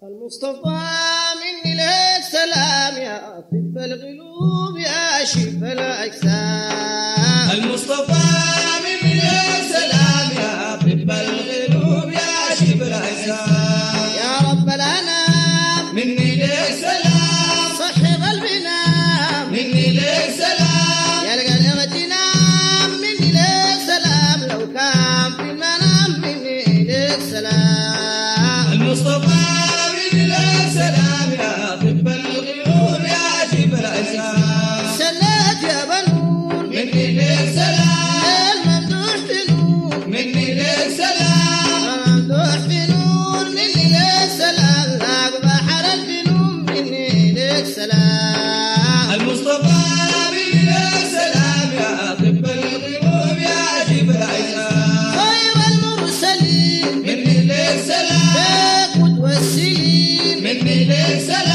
المصطفى مني لك سلام يا طب القلوب يا شفا الأجسام. المصطفى مني لك سلام يا طب القلوب يا شفا الأجسام. يا رب الأنام مني لك سلام صحي قلبنا مني لك سلام. يا القلب تنام مني لك سلام لو كان في المنام مني لك سلام. المصطفى مني لك سلام يا طب القلوب يا شفا الأجسام. سلات يا بنون مني لك سلام الممدوح بنون مني لك سلام. الممدوح بنون مني لك سلام لاق بحر الجنون مني لك سلام. المصطفى مني لك سلام يا طب القلوب يا شفا الأجسام. خير المرسلين مني لك سلام بك متوسلين مني لك سلام.